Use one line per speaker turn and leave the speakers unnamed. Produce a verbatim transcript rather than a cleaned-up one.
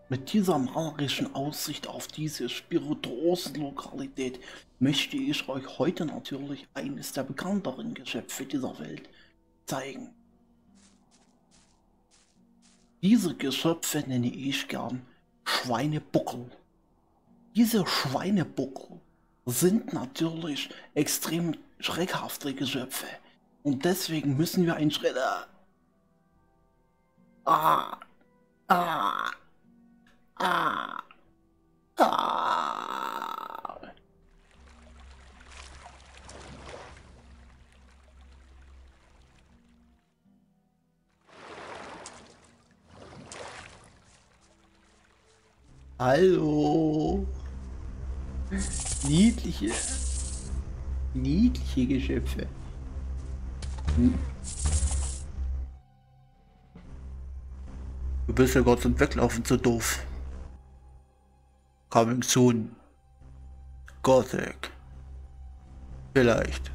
Mit dieser malerischen Aussicht auf diese spirituosen Lokalität möchte ich euch heute natürlich eines der bekannteren Geschöpfe dieser Welt zeigen. Diese Geschöpfe nenne ich gern Schweinebuckel. Diese Schweinebuckel sind natürlich extrem schreckhafte Geschöpfe und deswegen müssen wir einen Schritt... Ah, ah, ah, ah. Hallo, niedliche, niedliche Geschöpfe. Hm. Du bist ja gerade zum Weglaufen zu doof. Coming soon. Gothic. Vielleicht.